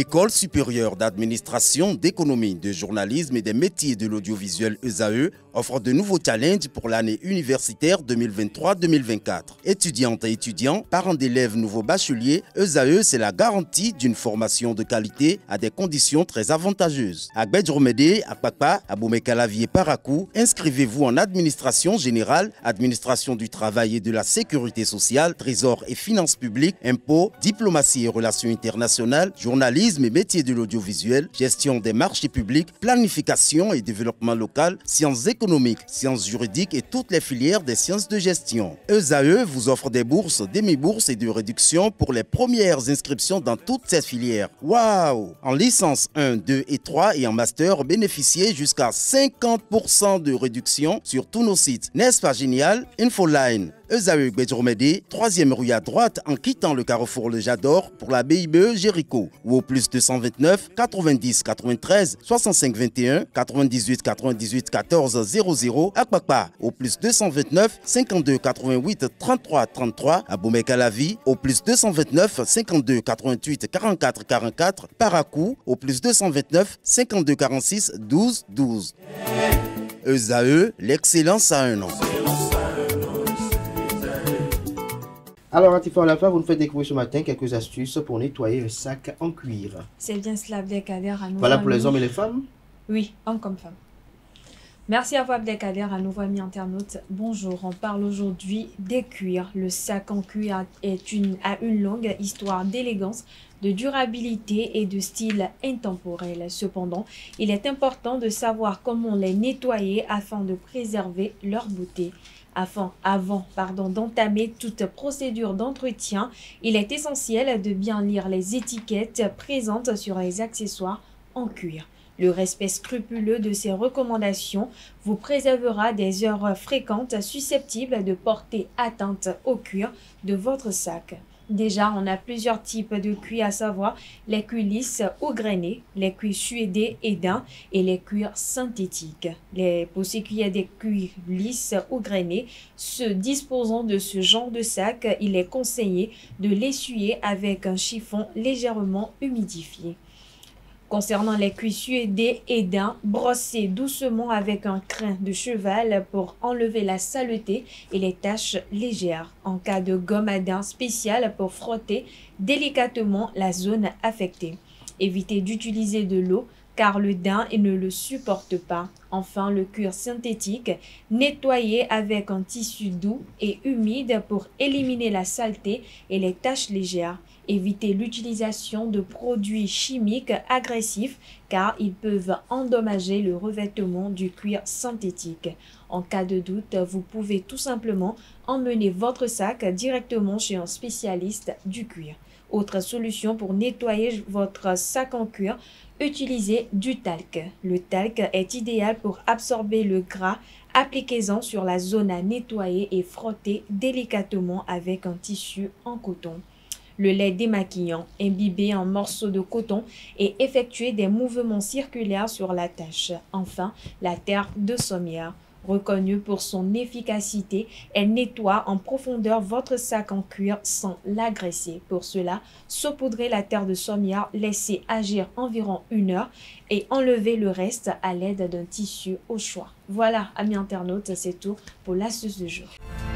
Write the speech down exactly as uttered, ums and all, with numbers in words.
L'École supérieure d'administration, d'économie, de journalisme et des métiers de l'audiovisuel E S A E offre de nouveaux challenges pour l'année universitaire deux mille vingt-trois deux mille vingt-quatre. Étudiantes et étudiants, parents d'élèves nouveaux bacheliers, E S A E, c'est la garantie d'une formation de qualité à des conditions très avantageuses. À Gbedjromede, à Kpakpa, à Boumekalavi et Parakou, inscrivez-vous en administration générale, administration du travail et de la sécurité sociale, trésor et finances publiques, impôts, diplomatie et relations internationales, journalisme et métiers de l'audiovisuel, gestion des marchés publics, planification et développement local, sciences économiques, sciences juridiques et toutes les filières des sciences de gestion. E S A E vous offre des bourses, demi-bourses et de réductions pour les premières inscriptions dans toutes ces filières. Waouh! En licence un, deux et trois et en master, bénéficiez jusqu'à cinquante pour cent de réduction sur tous nos sites. N'est-ce pas génial? Infoline. E S A E Gbedjromede, troisième rue à droite en quittant le carrefour Le Jador pour la B I B E Jéricho ou au plus deux cent vingt-neuf quatre-vingt-dix quatre-vingt-treize soixante-cinq vingt et un quatre-vingt-dix-huit quatre-vingt-dix-huit quatorze zéro zéro à Kpakpa au plus deux cent vingt-neuf cinquante-deux quatre-vingt-huit trente-trois trente-trois à Boumekalavi au plus deux cent vingt-neuf cinquante-deux quatre-vingt-huit quarante-quatre quarante-quatre Parakou au plus deux cent vingt-neuf cinquante-deux quarante-six douze douze. E S A E, l'excellence à un nom. Alors, Atifa Olafa, vous nous faites découvrir ce matin quelques astuces pour nettoyer un sac en cuir. C'est bien cela, Abdelkader. À nouveau Voilà pour ami. les hommes et les femmes? Oui, hommes comme femmes. Merci à vous, Abdelkader, à nouveau amis internautes. Bonjour, on parle aujourd'hui des cuirs. Le sac en cuir est une, a une longue histoire d'élégance, de durabilité et de style intemporel. Cependant, il est important de savoir comment les nettoyer afin de préserver leur beauté. Afin, avant pardon, d'entamer toute procédure d'entretien, il est essentiel de bien lire les étiquettes présentes sur les accessoires en cuir. Le respect scrupuleux de ces recommandations vous préservera des heures fréquentes susceptibles de porter atteinte au cuir de votre sac. Déjà, on a plusieurs types de cuirs, à savoir les cuirs lisses ou grainés, les cuirs suédés et dents et les cuirs synthétiques. Les, pour ce qui est des cuirs lisses ou grainés, se disposant de ce genre de sac, il est conseillé de l'essuyer avec un chiffon légèrement humidifié. Concernant les cuirs suédés et dents, brossez doucement avec un crin de cheval pour enlever la saleté et les taches légères. En cas de gomme à dents spéciale pour frotter délicatement la zone affectée. Évitez d'utiliser de l'eau car le daim ne le supporte pas. Enfin, le cuir synthétique, nettoyez avec un tissu doux et humide pour éliminer la saleté et les taches légères. Évitez l'utilisation de produits chimiques agressifs car ils peuvent endommager le revêtement du cuir synthétique. En cas de doute, vous pouvez tout simplement emmener votre sac directement chez un spécialiste du cuir. Autre solution pour nettoyer votre sac en cuir, utilisez du talc. Le talc est idéal pour absorber le gras. Appliquez-en sur la zone à nettoyer et frottez délicatement avec un tissu en coton. Le lait démaquillant, imbibé en morceaux de coton et effectuez des mouvements circulaires sur la tache. Enfin, la terre de sommière. Reconnue pour son efficacité, elle nettoie en profondeur votre sac en cuir sans l'agresser. Pour cela, saupoudrez la terre de sommière, laissez agir environ une heure et enlevez le reste à l'aide d'un tissu au choix. Voilà, amis internautes, c'est tout pour l'astuce du jour.